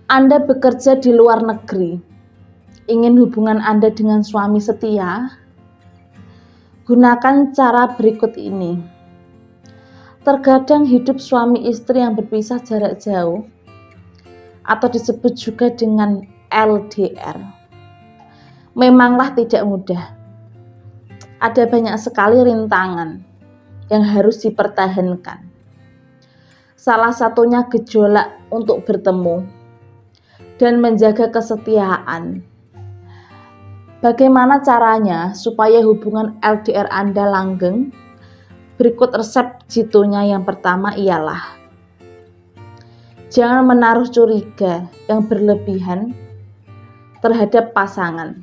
Anda bekerja di luar negeri, ingin hubungan Anda dengan suami setia? Gunakan cara berikut ini. Terkadang hidup suami istri yang berpisah jarak jauh, atau disebut juga dengan LDR, memanglah tidak mudah. Ada banyak sekali rintangan yang harus dipertahankan. Salah satunya gejolak untuk bertemu dan menjaga kesetiaan. Bagaimana caranya supaya hubungan LDR Anda langgeng? Berikut resep jitunya. Yang pertama ialah jangan menaruh curiga yang berlebihan terhadap pasangan.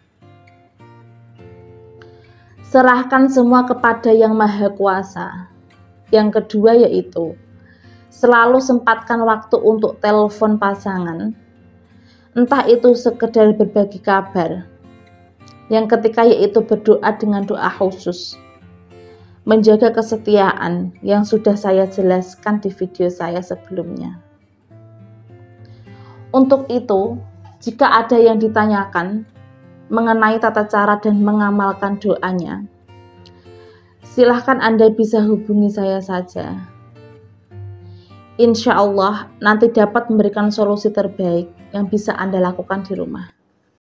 Serahkan semua kepada Yang Maha Kuasa. Yang kedua yaitu selalu sempatkan waktu untuk telepon pasangan, entah itu sekedar berbagi kabar. Yang ketiga yaitu berdoa dengan doa khusus, menjaga kesetiaan yang sudah saya jelaskan di video saya sebelumnya. Untuk itu, jika ada yang ditanyakan mengenai tata cara dan mengamalkan doanya, silahkan Anda bisa hubungi saya saja. Insya Allah nanti dapat memberikan solusi terbaik yang bisa Anda lakukan di rumah.